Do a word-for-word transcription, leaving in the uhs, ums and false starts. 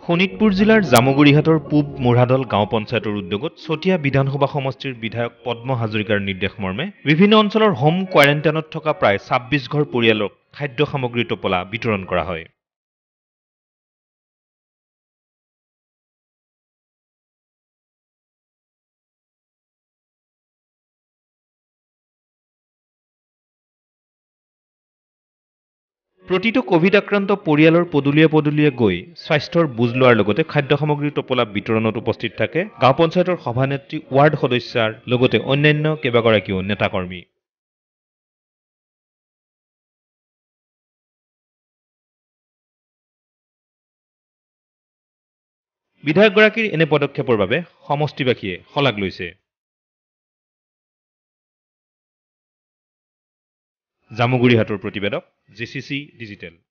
শোণিতপুৰ জিলাৰ জামুগুৰিহাটৰ পূব মুঢ়াদল গাঁও পঞ্চায়তৰ উদ্যোগত চতিয়া বিধানসভা সমষ্টিৰ বিধায়ক পদ্ম হাজৰিকাৰ নিৰ্দেশ মৰ্মে বিভিন্ন অঞ্চলৰ হোম কোৱাৰেণ্টাইনত থকা প্ৰায় ছাব্বিছ ঘৰ পৰিয়ালক খাদ্য সামগ্ৰীৰ টোপোলা বিতৰণ কৰা হয়। প্ৰতিটো কোভিড আক্ৰান্ত পৰিয়ালৰ পদূলিয়ে পদূলিয়ে গৈ স্বাস্থ্যৰ বুজ লোৱাৰ লগতে খাদ্য সামগ্ৰীৰ টোপোলা বিতৰণত উপস্থিত থাকে গাঁও পঞ্চায়তৰ সভানেত্ৰী, ৱাৰ্ড সদস্যাৰ লগতে অন্যান্য কেইবাগৰাকীও নেতাকৰ্মী। বিধায়কগৰাকীৰ এনে পদক্ষেপৰ বাবে সমষ্টিবাসীয়ে শলাগ লৈছে। জামুগুৰিহাটৰ প্ৰতিবেদক, জি চি চি ডিজিটেল।